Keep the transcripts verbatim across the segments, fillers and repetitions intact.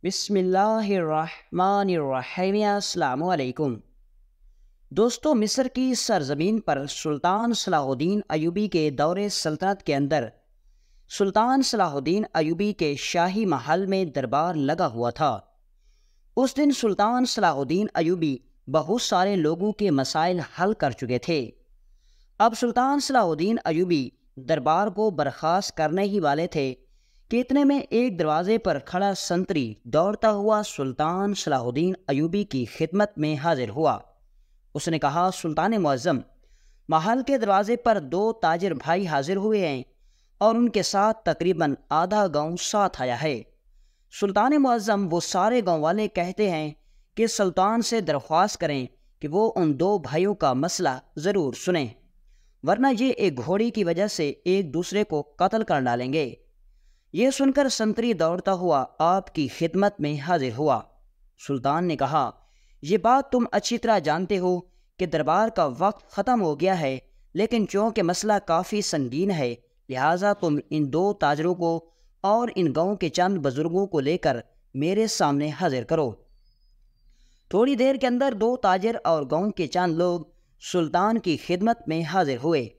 بسم اللہ الرحمن الرحیم۔ السلام علیکم دوستو، مصر کی سرزمین پر سلطان صلاح الدین ایوبی کے دور سلطنت کے اندر سلطان صلاح الدین ایوبی کے شاہی محل میں دربار لگا ہوا تھا۔ اس دن سلطان صلاح الدین ایوبی بہت سارے لوگوں کے مسائل حل کر چکے تھے۔ اب سلطان صلاح الدین ایوبی دربار کو برخاست کرنے ہی والے تھے کہ اتنے میں ایک دروازے پر کھڑا سنتری دوڑتا ہوا سلطان صلاح الدین ایوبی کی خدمت میں حاضر ہوا۔ اس نے کہا، سلطان معظم، محل کے دروازے پر دو تاجر بھائی حاضر ہوئے ہیں اور ان کے ساتھ تقریباً آدھا گاؤں ساتھ آیا ہے۔ سلطان معظم، وہ سارے گاؤں والے کہتے ہیں کہ سلطان سے درخواست کریں کہ وہ ان دو بھائیوں کا مسئلہ ضرور سنیں، ورنہ یہ ایک گھوڑی کی وجہ سے ایک دوسرے کو قتل کر ڈالیں گے۔ یہ سن کر سنتری دوڑتا ہوا آپ کی خدمت میں حاضر ہوا۔ سلطان نے کہا، یہ بات تم اچھی طرح جانتے ہو کہ دربار کا وقت ختم ہو گیا ہے، لیکن چونکہ مسئلہ کافی سنگین ہے، لہٰذا تم ان دو تاجروں کو اور ان گاؤں کے چند بزرگوں کو لے کر میرے سامنے حاضر کرو۔ تھوڑی دیر کے اندر دو تاجر اور گاؤں کے چند لوگ سلطان کی خدمت میں حاضر ہوئے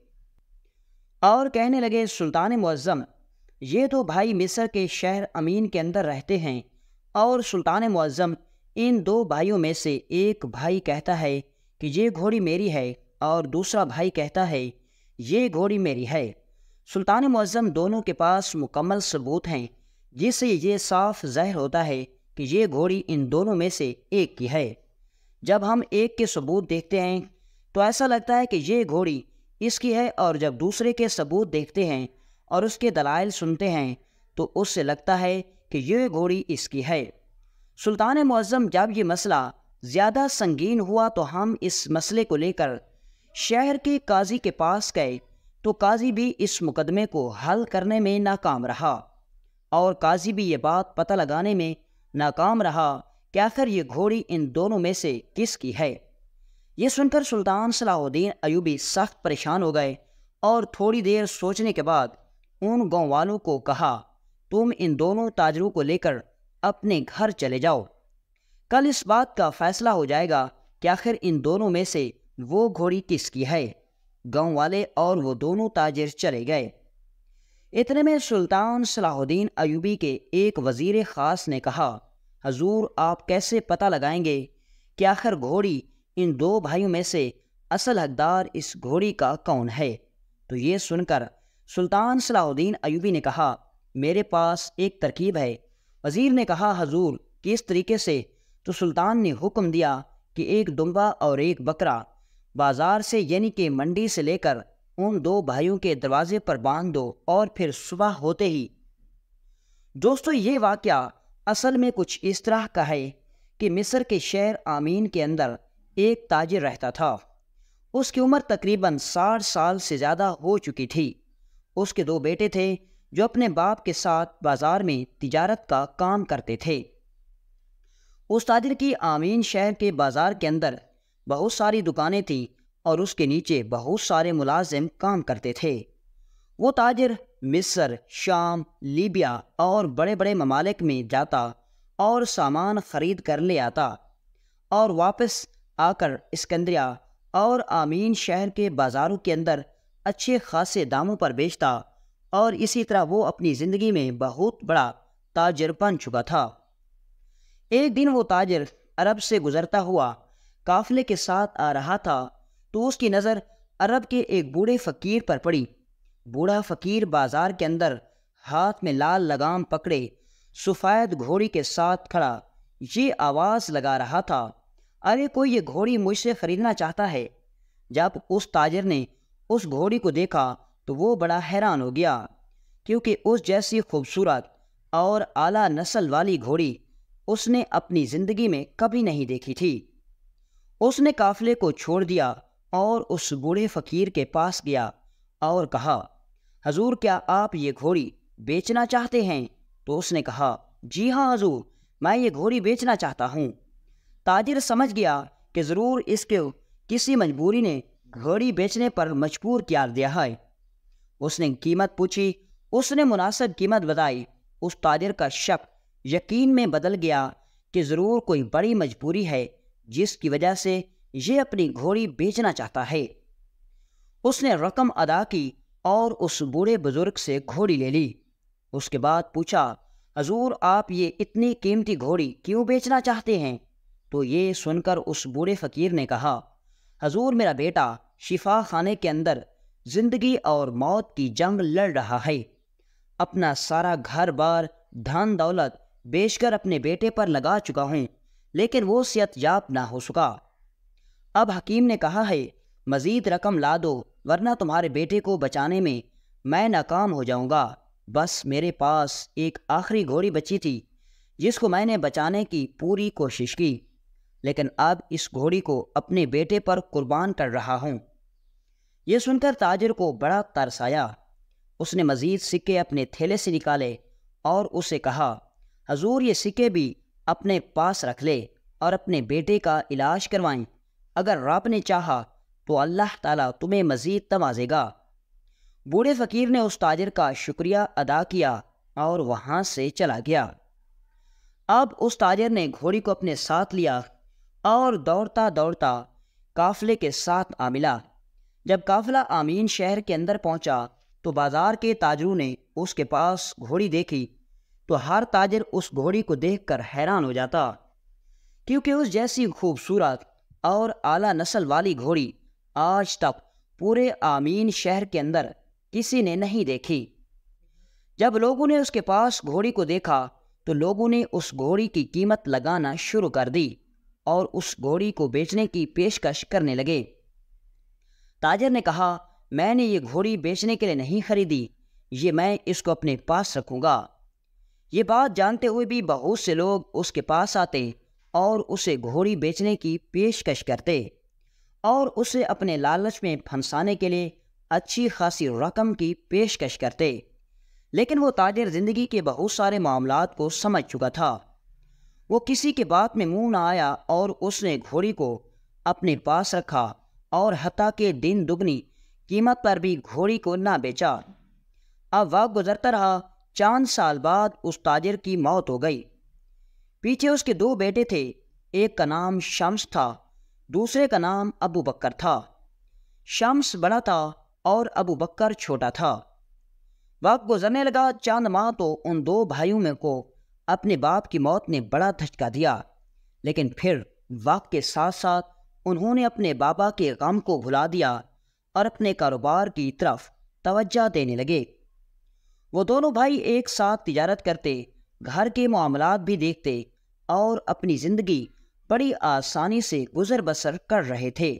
اور کہنے لگے، سلطان معظم، یہ دو بھائی مصر کے شہر امین کے اندر رہتے ہیں، اور سلطان معظم، ان دو بھائیوں میں سے ایک بھائی کہتا ہے کہ یہ گھوڑی میری ہے اور دوسرا بھائی کہتا ہے یہ گھوڑی میری ہے۔ سلطان معظم، دونوں کے پاس مکمل ثبوت ہیں، جس سے یہ صاف ظاہر ہوتا ہے کہ یہ گھوڑی ان دونوں میں سے ایک کی ہے۔ جب ہم ایک کے ثبوت دیکھتے ہیں تو ایسا لگتا ہے کہ یہ گھوڑی اس کی ہے، اور جب دوسرے کے ثبوت دیکھتے ہیں اور اس کے دلائل سنتے ہیں تو اس سے لگتا ہے کہ یہ گھوڑی اس کی ہے۔ سلطان معظم، جب یہ مسئلہ زیادہ سنگین ہوا تو ہم اس مسئلے کو لے کر شہر کے قاضی کے پاس گئے، تو قاضی بھی اس مقدمے کو حل کرنے میں ناکام رہا، اور قاضی بھی یہ بات پتہ لگانے میں ناکام رہا کہ آخر یہ گھوڑی ان دونوں میں سے کس کی ہے۔ یہ سن کر سلطان صلاح الدین ایوبی سخت پریشان ہو گئے اور تھوڑی دیر سوچنے کے بعد ان گاؤں والوں کو کہا، تم ان دونوں تاجروں کو لے کر اپنے گھر چلے جاؤ، کل اس بات کا فیصلہ ہو جائے گا کہ آخر ان دونوں میں سے وہ گھوڑی کس کی ہے۔ گاؤں والے اور وہ دونوں تاجر چلے گئے۔ اتنے میں سلطان صلاح الدین ایوبی کے ایک وزیر خاص نے کہا، حضور، آپ کیسے پتہ لگائیں گے کہ آخر گھوڑی ان دو بھائیوں میں سے اصل حقدار اس گھوڑی کا کون ہے؟ تو یہ سن کر سلطان صلاح الدین ایوبی نے کہا، میرے پاس ایک ترکیب ہے۔ وزیر نے کہا، حضور، کس طریقے سے؟ تو سلطان نے حکم دیا کہ ایک دمبا اور ایک بکرا بازار سے یعنی کہ منڈی سے لے کر ان دو بھائیوں کے دروازے پر باندھ دو، اور پھر صبح ہوتے ہی۔ دوستو، یہ واقعہ اصل میں کچھ اس طرح کا ہے کہ مصر کے شہر آمین کے اندر ایک تاجر رہتا تھا۔ اس کی عمر تقریباً ساٹھ سال سے زیادہ ہو چکی تھی۔ اس کے دو بیٹے تھے جو اپنے باپ کے ساتھ بازار میں تجارت کا کام کرتے تھے۔ اس تاجر کی آمین شہر کے بازار کے اندر بہت ساری دکانیں تھیں اور اس کے نیچے بہت سارے ملازم کام کرتے تھے۔ وہ تاجر مصر، شام، لیبیا اور بڑے بڑے ممالک میں جاتا اور سامان خرید کر لے آتا، اور واپس آ کر اسکندریہ اور آمین شہر کے بازاروں کے اندر اچھے خاصے داموں پر بیچتا، اور اسی طرح وہ اپنی زندگی میں بہت بڑا تاجر بن چکا تھا۔ ایک دن وہ تاجر عرب سے گزرتا ہوا قافلے کے ساتھ آ رہا تھا، تو اس کی نظر عرب کے ایک بوڑھے فقیر پر پڑی۔ بوڑھا فقیر بازار کے اندر ہاتھ میں لال لگام پکڑے سفید گھوڑی کے ساتھ کھڑا یہ آواز لگا رہا تھا، ارے کوئی یہ گھوڑی مجھ سے خریدنا چاہتا ہے۔ جب اس تاجر نے اس گھوڑی کو دیکھا تو وہ بڑا حیران ہو گیا، کیونکہ اس جیسی خوبصورت اور اعلیٰ نسل والی گھوڑی اس نے اپنی زندگی میں کبھی نہیں دیکھی تھی۔ اس نے قافلے کو چھوڑ دیا اور اس بوڑھے فقیر کے پاس گیا اور کہا، حضور، کیا آپ یہ گھوڑی بیچنا چاہتے ہیں؟ تو اس نے کہا، جی ہاں حضور، میں یہ گھوڑی بیچنا چاہتا ہوں۔ تاجر سمجھ گیا کہ ضرور اس کے کسی مجبوری نے گھوڑی بیچنے پر مجبور کیا دیا ہے۔ اس نے قیمت پوچھی، اس نے مناسب قیمت بتائی۔ اس تاجر کا شک یقین میں بدل گیا کہ ضرور کوئی بڑی مجبوری ہے جس کی وجہ سے یہ اپنی گھوڑی بیچنا چاہتا ہے۔ اس نے رقم ادا کی اور اس بوڑھے بزرگ سے گھوڑی لے لی۔ اس کے بعد پوچھا، حضور آپ یہ اتنی قیمتی گھوڑی کیوں بیچنا چاہتے ہیں؟ تو یہ سن کر اس بوڑھے فقیر نے کہا، حضور میرا بیٹا شفا خانے کے اندر زندگی اور موت کی جنگ لڑ رہا ہے۔ اپنا سارا گھر بار دھن دولت بیچ کر اپنے بیٹے پر لگا چکا ہوں، لیکن وہ صحت یاب نہ ہو سکا۔ اب حکیم نے کہا ہے مزید رقم لا دو ورنہ تمہارے بیٹے کو بچانے میں میں ناکام ہو جاؤں گا۔ بس میرے پاس ایک آخری گھوڑی بچی تھی جس کو میں نے بچانے کی پوری کوشش کی، لیکن اب اس گھوڑی کو اپنے بیٹے پر قربان کر رہا ہوں۔ یہ سن کر تاجر کو بڑا ترس آیا۔ اس نے مزید سکے اپنے تھیلے سے نکالے اور اسے کہا، حضور یہ سکے بھی اپنے پاس رکھ لے اور اپنے بیٹے کا علاج کروائیں۔ اگر رب نے چاہا تو اللہ تعالیٰ تمہیں مزید نوازے گا۔ بوڑھے فقیر نے اس تاجر کا شکریہ ادا کیا اور وہاں سے چلا گیا۔ اب اس تاجر نے گھوڑی کو اپنے ساتھ لیا اور دوڑتا دوڑتا قافلے کے ساتھ آ ملا۔ جب قافلہ آمین شہر کے اندر پہنچا تو بازار کے تاجروں نے اس کے پاس گھوڑی دیکھی تو ہر تاجر اس گھوڑی کو دیکھ کر حیران ہو جاتا، کیونکہ اس جیسی خوبصورت اور اعلیٰ نسل والی گھوڑی آج تک پورے آمین شہر کے اندر کسی نے نہیں دیکھی۔ جب لوگوں نے اس کے پاس گھوڑی کو دیکھا تو لوگوں نے اس گھوڑی کی قیمت لگانا شروع کر دی اور اس گھوڑی کو بیچنے کی پیشکش کرنے لگے۔ تاجر نے کہا، میں نے یہ گھوڑی بیچنے کے لیے نہیں خریدی، یہ میں اس کو اپنے پاس رکھوں گا۔ یہ بات جانتے ہوئے بھی بہت سے لوگ اس کے پاس آتے اور اسے گھوڑی بیچنے کی پیشکش کرتے اور اسے اپنے لالچ میں پھنسانے کے لیے اچھی خاصی رقم کی پیشکش کرتے، لیکن وہ تاجر زندگی کے بہت سارے معاملات کو سمجھ چکا تھا۔ وہ کسی کی بات میں منہ نہ آیا اور اس نے گھوڑی کو اپنے پاس رکھا اور حتیٰ کہ دن دگنی قیمت پر بھی گھوڑی کو نہ بیچا۔ اب وقت گزرتا رہا، چاند سال بعد اس تاجر کی موت ہو گئی۔ پیچھے اس کے دو بیٹے تھے، ایک کا نام شمس تھا، دوسرے کا نام ابو بکر تھا۔ شمس بڑا تھا اور ابو بکر چھوٹا تھا۔ وقت گزرنے لگا، چند ماہ تو ان دو بھائیوں میں کو اپنے باپ کی موت نے بڑا دھچکا دیا، لیکن پھر وقت کے ساتھ ساتھ انہوں نے اپنے بابا کے غم کو بھلا دیا اور اپنے کاروبار کی طرف توجہ دینے لگے۔ وہ دونوں بھائی ایک ساتھ تجارت کرتے، گھر کے معاملات بھی دیکھتے اور اپنی زندگی بڑی آسانی سے گزر بسر کر رہے تھے۔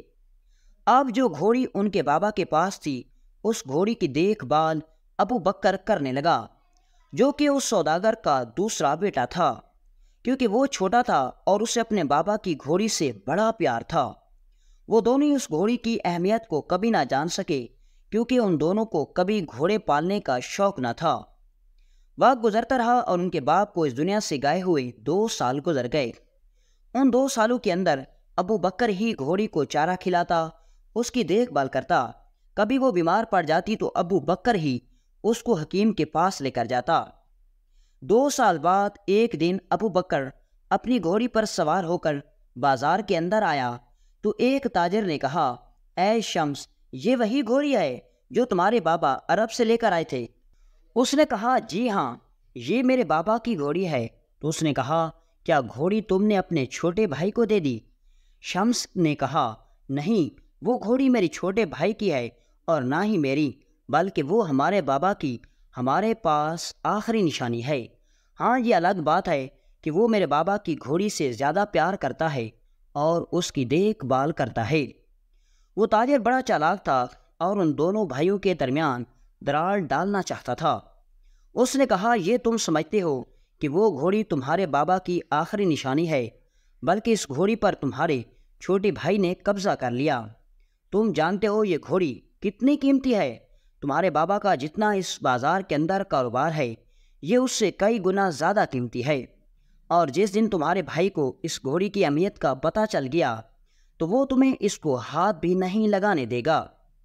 اب جو گھوڑی ان کے بابا کے پاس تھی، اس گھوڑی کی دیکھ بھال ابو بکر کرنے لگا، جو کہ اس سوداگر کا دوسرا بیٹا تھا، کیونکہ وہ چھوٹا تھا اور اسے اپنے بابا کی گھوڑی سے بڑا پیار تھا۔ وہ دونوں اس گھوڑی کی اہمیت کو کبھی نہ جان سکے، کیونکہ ان دونوں کو کبھی گھوڑے پالنے کا شوق نہ تھا۔ وقت گزرتا رہا اور ان کے باپ کو اس دنیا سے گئے ہوئے دو سال گزر گئے۔ ان دو سالوں کے اندر ابو بکر ہی گھوڑی کو چارہ کھلاتا، اس کی دیکھ بھال کرتا۔ کبھی وہ بیمار پڑ جاتی تو ابو بکر ہی اس کو حکیم کے پاس لے کر جاتا۔ دو سال بعد ایک دن ابو بکر اپنی گھوڑی پر سوار ہو کر بازار کے اندر آیا تو ایک تاجر نے کہا، اے شمس، یہ وہی گھوڑی ہے جو تمہارے بابا عرب سے لے کر آئے تھے؟ اس نے کہا، جی ہاں، یہ میرے بابا کی گھوڑی ہے۔ تو اس نے کہا، کیا گھوڑی تم نے اپنے چھوٹے بھائی کو دے دی؟ شمس نے کہا، نہیں، وہ گھوڑی میری چھوٹے بھائی کی ہے اور نہ ہی میری، بلکہ وہ ہمارے بابا کی ہمارے پاس آخری نشانی ہے۔ ہاں، یہ الگ بات ہے کہ وہ میرے بابا کی گھوڑی سے زیادہ پیار کرتا ہے اور اس کی دیکھ بھال کرتا ہے۔ وہ تاجر بڑا چالاک تھا اور ان دونوں بھائیوں کے درمیان دراڑ ڈالنا چاہتا تھا۔ اس نے کہا، یہ تم سمجھتے ہو کہ وہ گھوڑی تمہارے بابا کی آخری نشانی ہے، بلکہ اس گھوڑی پر تمہارے چھوٹے بھائی نے قبضہ کر لیا۔ تم جانتے ہو یہ گھوڑی کتنی قیمتی ہے؟ تمہارے بابا کا جتنا اس بازار کے اندر کاروبار ہے، یہ اس سے کئی گنا زیادہ قیمتی ہے، اور جس دن تمہارے بھائی کو اس گھوڑی کی اہمیت کا پتہ چل گیا تو وہ تمہیں اس کو ہاتھ بھی نہیں لگانے دے گا۔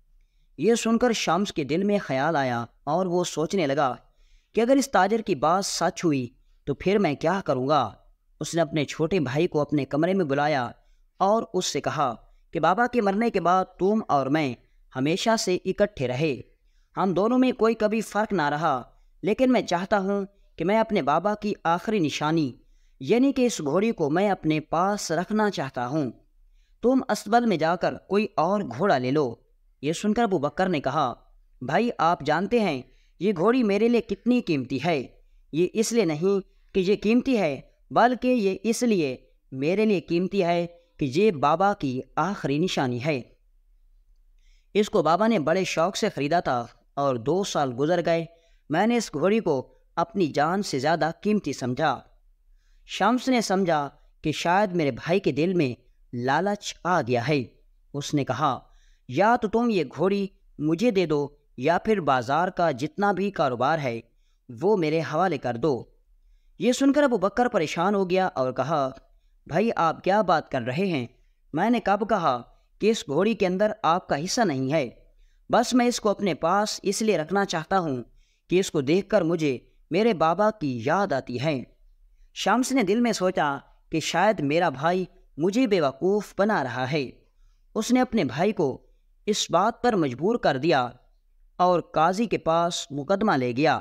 یہ سن کر شمس کے دل میں خیال آیا اور وہ سوچنے لگا کہ اگر اس تاجر کی بات سچ ہوئی تو پھر میں کیا کروں گا؟ اس نے اپنے چھوٹے بھائی کو اپنے کمرے میں بلایا اور اس سے کہا کہ بابا کے مرنے کے بعد تم اور میں ہمیشہ سے اکٹھے رہے، ہم دونوں میں کوئی کبھی فرق نہ رہا، لیکن میں چاہتا ہوں کہ میں اپنے بابا کی آخری نشانی یعنی کہ اس گھوڑی کو میں اپنے پاس رکھنا چاہتا ہوں، تم استبل میں جا کر کوئی اور گھوڑا لے لو۔ یہ سن کر ابو بکر نے کہا، بھائی آپ جانتے ہیں یہ گھوڑی میرے لیے کتنی قیمتی ہے، یہ اس لیے نہیں کہ یہ قیمتی ہے بلکہ یہ اس لیے میرے لیے قیمتی ہے کہ یہ بابا کی آخری نشانی ہے۔ اس کو بابا نے بڑے شوق سے خریدا تھا اور دو سال گزر گئے، میں نے اس گھوڑی کو اپنی جان سے زیادہ قیمتی سمجھا۔ شمس نے سمجھا کہ شاید میرے بھائی کے دل میں لالچ آ گیا ہے۔ اس نے کہا، یا تو تم یہ گھوڑی مجھے دے دو یا پھر بازار کا جتنا بھی کاروبار ہے وہ میرے حوالے کر دو۔ یہ سن کر ابو بکر پریشان ہو گیا اور کہا، بھائی آپ کیا بات کر رہے ہیں؟ میں نے کب کہا کہ اس گھوڑی کے اندر آپ کا حصہ نہیں ہے؟ بس میں اس کو اپنے پاس اس لیے رکھنا چاہتا ہوں کہ اس کو دیکھ کر مجھے میرے بابا کی یاد آتی ہے۔ شمس نے دل میں سوچا کہ شاید میرا بھائی مجھے بیوقوف بنا رہا ہے۔ اس نے اپنے بھائی کو اس بات پر مجبور کر دیا اور قاضی کے پاس مقدمہ لے گیا۔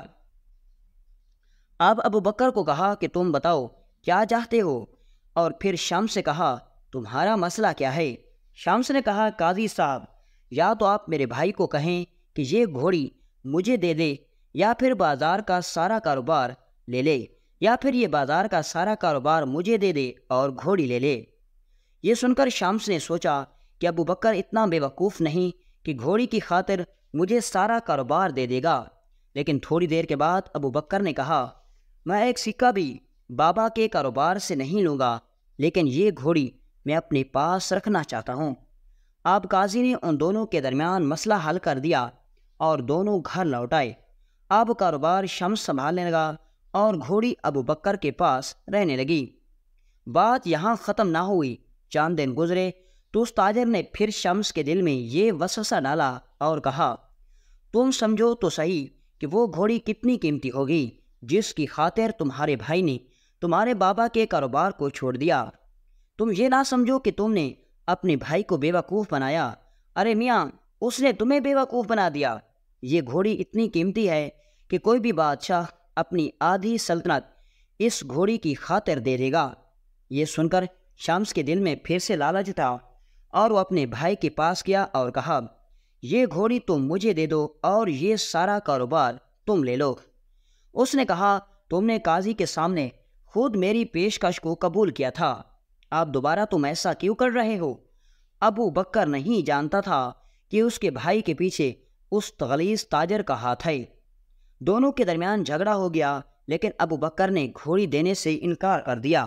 اب ابو بکر کو کہا کہ تم بتاؤ کیا چاہتے ہو، اور پھر شمس سے کہا تمہارا مسئلہ کیا ہے؟ شمس نے کہا، قاضی صاحب، یا تو آپ میرے بھائی کو کہیں کہ یہ گھوڑی مجھے دے دے یا پھر بازار کا سارا کاروبار لے لے، یا پھر یہ بازار کا سارا کاروبار مجھے دے دے اور گھوڑی لے لے۔ یہ سن کر شمس نے سوچا کہ ابو بکر اتنا بے وقوف نہیں کہ گھوڑی کی خاطر مجھے سارا کاروبار دے دے گا، لیکن تھوڑی دیر کے بعد ابو بکر نے کہا، میں ایک سکہ بھی بابا کے کاروبار سے نہیں لوں گا، لیکن یہ گھوڑی میں اپنے پاس رکھنا چاہتا ہوں۔ اب قاضی نے ان دونوں کے درمیان مسئلہ حل کر دیا اور دونوں گھر لوٹ آئے۔ اب کاروبار شمس سنبھالنے لگا اور گھوڑی ابو بکر کے پاس رہنے لگی۔ بات یہاں ختم نہ ہوئی، چند دن گزرے تو اس تاجر نے پھر شمس کے دل میں یہ وسوسہ ڈالا اور کہا، تم سمجھو تو صحیح کہ وہ گھوڑی کتنی قیمتی ہوگی جس کی خاطر تمہارے بھائی نے تمہارے بابا کے کاروبار کو چھوڑ دیا۔ تم یہ نہ سمجھو کہ تم نے اپنے بھائی کو بے وقوف بنایا، ارے میاں اس نے تمہیں بے وقوف بنا دیا۔ یہ گھوڑی اتنی قیمتی ہے کہ کوئی بھی بادشاہ اپنی آدھی سلطنت اس گھوڑی کی خاطر دے دے گا۔ یہ سن کر شمس کے دل میں پھر سے لالچ تھا اور وہ اپنے بھائی کے پاس گیا اور کہا، یہ گھوڑی تم مجھے دے دو اور یہ سارا کاروبار تم لے لو۔ اس نے کہا، تم نے قاضی کے سامنے خود میری پیشکش کو قبول کیا تھا، اب دوبارہ تم ایسا کیوں کر رہے ہو؟ ابو بکر نہیں جانتا تھا کہ اس کے بھائی کے پیچھے اس غلیظ تاجر کا ہاتھ ہے۔ دونوں کے درمیان جھگڑا ہو گیا، لیکن ابو بکر نے گھوڑی دینے سے انکار کر دیا۔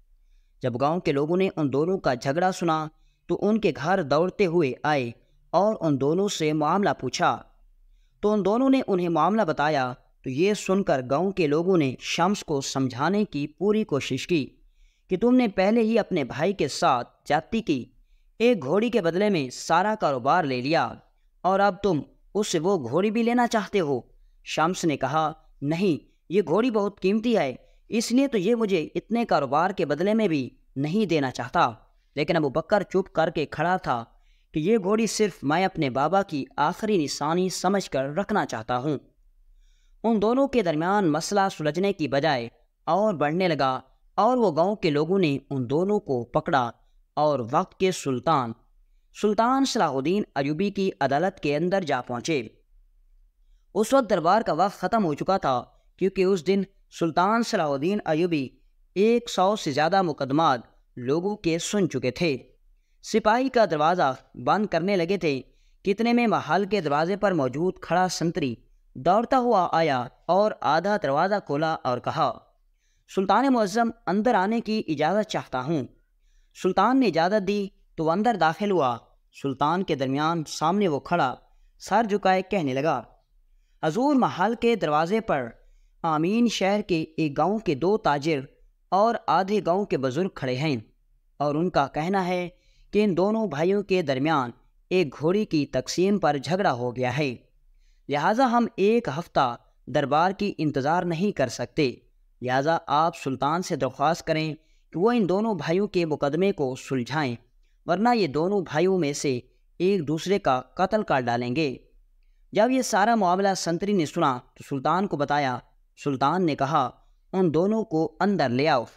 جب گاؤں کے لوگوں نے ان دونوں کا جھگڑا سنا تو ان کے گھر دوڑتے ہوئے آئے اور ان دونوں سے معاملہ پوچھا، تو ان دونوں نے انہیں معاملہ بتایا۔ تو یہ سن کر گاؤں کے لوگوں نے شمس کو سمجھانے کی پوری کوشش کی کہ تم نے پہلے ہی اپنے بھائی کے ساتھ زیادتی کی، ایک گھوڑی کے بدلے میں سارا کاروبار لے لیا اور اب تم اس سے وہ گھوڑی بھی لینا چاہتے ہو۔ شمس نے کہا، نہیں، یہ گھوڑی بہت قیمتی ہے، اس لیے تو یہ مجھے اتنے کاروبار کے بدلے میں بھی نہیں دینا چاہتا۔ لیکن ابو بکر چپ کر کے کھڑا تھا کہ یہ گھوڑی صرف میں اپنے بابا کی آخری نشانی سمجھ کر رکھنا چاہتا ہوں۔ ان دونوں کے درمیان مسئلہ سلجھنے کی بجائے اور بڑھنے لگا اور وہ گاؤں کے لوگوں نے ان دونوں کو پکڑا اور وقت کے سلطان سلطان صلاح الدین ایوبی کی عدالت کے اندر جا پہنچے۔ اس وقت دربار کا وقت ختم ہو چکا تھا، کیونکہ اس دن سلطان صلاح الدین ایوبی ایک سو سے زیادہ مقدمات لوگوں کے سن چکے تھے۔ سپاہی کا دروازہ بند کرنے لگے تھے، کتنے میں محل کے دروازے پر موجود کھڑا سنتری دوڑتا ہوا آیا اور آدھا دروازہ کھولا اور کہا، سلطان معظم اندر آنے کی اجازت چاہتا ہوں۔ سلطان نے اجازت دی تو وہ اندر داخل ہوا۔ سلطان کے درمیان سامنے وہ کھڑا سر جھکائے کہنے لگا، حضور، محل کے دروازے پر آمین شہر کے ایک گاؤں کے دو تاجر اور آدھے گاؤں کے بزرگ کھڑے ہیں، اور ان کا کہنا ہے کہ ان دونوں بھائیوں کے درمیان ایک گھوڑی کی تقسیم پر جھگڑا ہو گیا ہے، لہٰذا ہم ایک ہفتہ دربار کی انتظار نہیں کر سکتے۔ لہٰذا آپ سلطان سے درخواست کریں کہ وہ ان دونوں بھائیوں کے مقدمے کو سلجھائیں، ورنہ یہ دونوں بھائیوں میں سے ایک دوسرے کا قتل کر ڈالیں گے۔ جب یہ سارا معاملہ سنتری نے سنا تو سلطان کو بتایا۔ سلطان نے کہا، ان دونوں کو اندر لے آؤ۔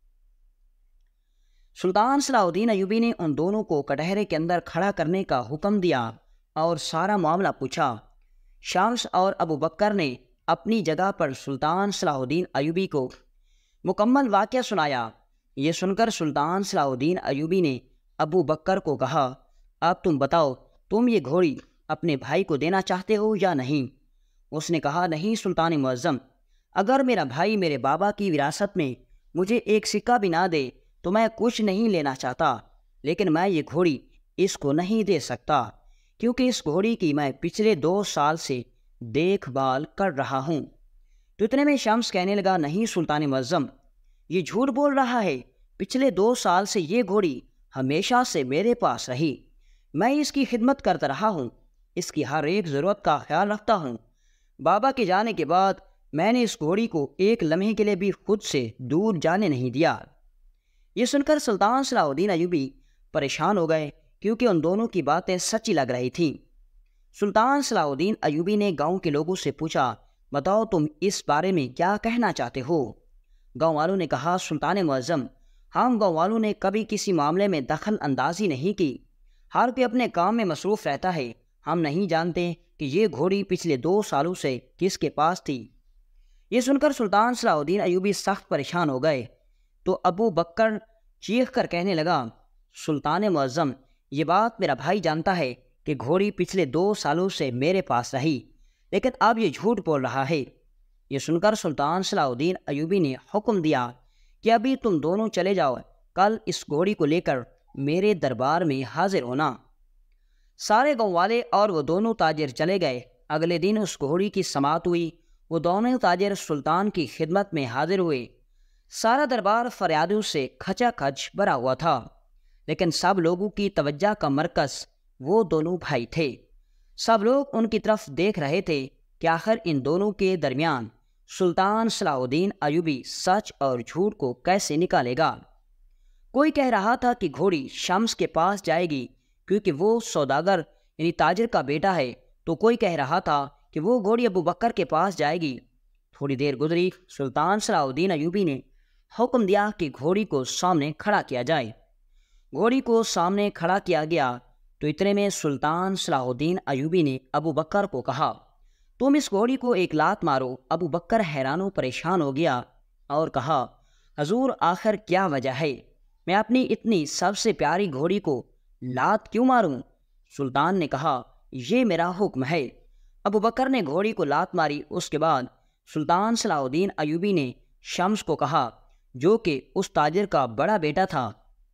سلطان صلاح الدین ایوبی نے ان دونوں کو کٹہرے کے اندر کھڑا کرنے کا حکم دیا اور سارا معاملہ پوچھا۔ شمس اور ابو بکر نے اپنی جگہ پر سلطان صلاح الدین ایوبی کو مکمل واقعہ سنایا۔ یہ سن کر سلطان صلاح الدین ایوبی نے ابو بکر کو کہا، اب تم بتاؤ، تم یہ گھوڑی اپنے بھائی کو دینا چاہتے ہو یا نہیں؟ اس نے کہا، نہیں سلطان معظم، اگر میرا بھائی میرے بابا کی وراثت میں مجھے ایک سکہ بھی نہ دے تو میں کچھ نہیں لینا چاہتا، لیکن میں یہ گھوڑی اس کو نہیں دے سکتا، کیونکہ اس گھوڑی کی میں پچھلے دو سال سے دیکھ بھال کر رہا ہوں۔ تو اتنے میں شمس کہنے لگا، نہیں سلطان معظم، یہ جھوٹ بول رہا ہے، پچھلے دو سال سے یہ گھوڑی ہمیشہ سے میرے پاس رہی، میں اس کی خدمت کرتا رہا ہوں، اس کی ہر ایک ضرورت کا خیال رکھتا ہوں۔ بابا کے جانے کے بعد میں نے اس گھوڑی کو ایک لمحے کے لیے بھی خود سے دور جانے نہیں دیا۔ یہ سن کر سلطان صلاح الدین ایوبی پریشان ہو گئے، کیونکہ ان دونوں کی باتیں سچی لگ رہی تھیں۔ سلطان صلاح الدین ایوبی نے گاؤں کے لوگوں سے پوچھا، بتاؤ تم اس بارے میں کیا کہنا چاہتے ہو؟ گاؤں والوں نے کہا، سلطان معظم، ہم گاؤں والوں نے کبھی کسی معاملے میں دخل اندازی نہیں کی، ہر کوئی اپنے کام میں مصروف رہتا ہے، ہم نہیں جانتے کہ یہ گھوڑی پچھلے دو سالوں سے کس کے پاس تھی۔ یہ سن کر سلطان صلاح الدین ایوبی سخت پریشان ہو گئے، تو ابو بکر چیخ کر کہنے لگا، سلطان معظم، یہ بات میرا بھائی جانتا ہے کہ گھوڑی پچھلے دو سالوں سے میرے پاس رہی، لیکن اب یہ جھوٹ بول رہا ہے۔ یہ سن کر سلطان صلاح الدین ایوبی نے حکم دیا کہ ابھی تم دونوں چلے جاؤ، کل اس گھوڑی کو لے کر میرے دربار میں حاضر ہونا۔ سارے گاؤں والے اور وہ دونوں تاجر چلے گئے۔ اگلے دن اس گھوڑی کی سماعت ہوئی، وہ دونوں تاجر سلطان کی خدمت میں حاضر ہوئے۔ سارا دربار فریادوں سے کھچا کھچ بھرا ہوا تھا، لیکن سب لوگوں کی توجہ کا مرکز وہ دونوں بھائی تھے۔ سب لوگ ان کی طرف دیکھ رہے تھے کہ آخر ان دونوں کے درمیان سلطان صلاح الدین ایوبی سچ اور جھوٹ کو کیسے نکالے گا۔ کوئی کہہ رہا تھا کہ گھوڑی شمس کے پاس جائے گی کیونکہ وہ سوداگر یعنی تاجر کا بیٹا ہے، تو کوئی کہہ رہا تھا کہ وہ گھوڑی ابو بکر کے پاس جائے گی۔ تھوڑی دیر گزری، سلطان صلاح الدین ایوبی نے حکم دیا کہ گھوڑی کو سامنے کھڑا کیا جائے۔ گھوڑی کو سامنے کھڑا کیا گیا تو اتنے میں سلطان صلاح الدین ایوبی نے ابو بکر کو کہا، تم اس گھوڑی کو ایک لات مارو۔ ابو بکر حیران و پریشان ہو گیا اور کہا، حضور آخر کیا وجہ ہے؟ میں اپنی اتنی سب سے پیاری گھوڑی کو لات کیوں ماروں؟ سلطان نے کہا، یہ میرا حکم ہے۔ ابو بکر نے گھوڑی کو لات ماری۔ اس کے بعد سلطان صلاح الدین ایوبی نے شمس کو کہا، جو کہ اس تاجر کا بڑا بیٹا تھا۔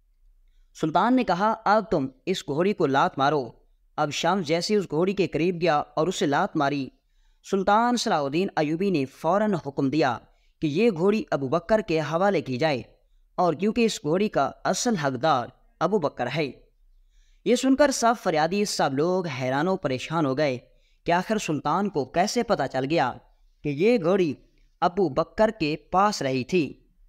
سلطان نے کہا، اب تم اس گھوڑی کو لات مارو۔ اب شمس جیسے اس گھوڑی کے قریب گیا اور اسے لات ماری، سلطان صلاح الدین ایوبی نے فوراً حکم دیا کہ یہ گھوڑی ابو بکر کے حوالے کی جائے، اور کیونکہ اس گھوڑی کا اصل حقدار ابو بکر ہے۔ یہ سن کر سب فریادی، سب لوگ حیران و پریشان ہو گئے کہ آخر سلطان کو کیسے پتہ چل گیا کہ یہ گھوڑی ابو بکر کے پاس رہی تھی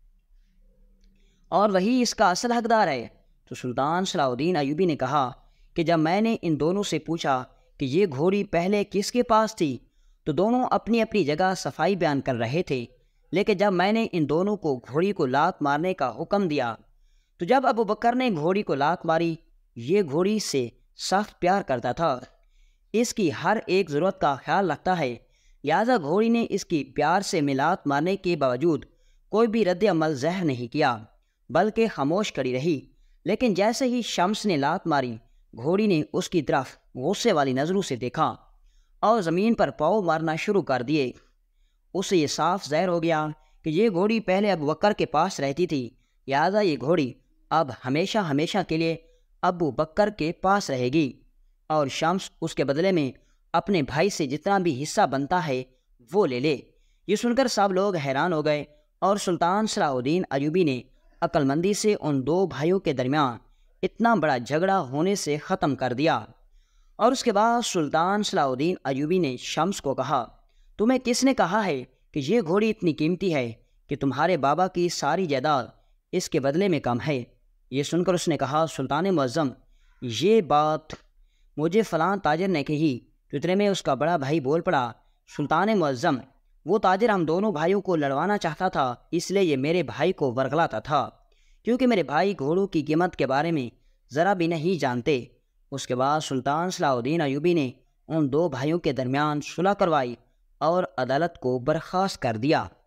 اور وہی اس کا اصل حقدار ہے۔ تو سلطان صلاح الدین ایوبی نے کہا کہ جب میں نے ان دونوں سے پوچھا کہ یہ گھوڑی پہلے کس کے پاس تھی تو دونوں اپنی اپنی جگہ صفائی بیان کر رہے تھے، لیکن جب میں نے ان دونوں کو گھوڑی کو لات مارنے کا حکم دیا تو جب ابو بکر نے گھوڑی کو لات ماری، یہ گھوڑی سے سخت پیار کرتا تھا، اس کی ہر ایک ضرورت کا خیال رکھتا ہے، لہٰذا گھوڑی نے اس کی پیار سے ملات مارنے کے باوجود کوئی بھی رد عمل ظاہر نہیں کیا، بلکہ خاموش کھڑی رہی۔ لیکن جیسے ہی شمس نے لات ماری، گھوڑی نے اس کی طرف غصے والی نظروں سے دیکھا اور زمین پر پاؤں مارنا شروع کر دیے۔ اسے یہ صاف ظاہر ہو گیا کہ یہ گھوڑی پہلے ابو بکر کے پاس رہتی تھی، لہٰذا یہ گھوڑی اب ہمیشہ ہمیشہ کے لیے ابو بکر کے پاس رہے گی، اور شمس اس کے بدلے میں اپنے بھائی سے جتنا بھی حصہ بنتا ہے وہ لے لے۔ یہ سن کر سب لوگ حیران ہو گئے، اور سلطان صلاح الدین ایوبی نے عقل مندی سے ان دو بھائیوں کے درمیان اتنا بڑا جھگڑا ہونے سے ختم کر دیا۔ اور اس کے بعد سلطان صلاح الدین ایوبی نے شمس کو کہا، تمہیں کس نے کہا ہے کہ یہ گھوڑی اتنی قیمتی ہے؟ کہ تمہارے بابا کی ساری جائیداد اس کے بدلے میں کم ہے۔ یہ سن کر اس نے کہا، سلطان معظم، یہ بات مجھے فلاں تاجر نے کہی۔ تو اتنے میں اس کا بڑا بھائی بول پڑا، سلطان معظم، وہ تاجر ہم دونوں بھائیوں کو لڑوانا چاہتا تھا، اس لیے یہ میرے بھائی کو ورغلاتا تھا، کیونکہ میرے بھائی گھوڑوں کی قیمت کے بارے میں ذرا بھی نہیں جانتے۔ اس کے بعد سلطان صلاح الدین ایوبی نے ان دو بھائیوں کے درمیان صلح کروائی اور عدالت کو برخاست کر دیا۔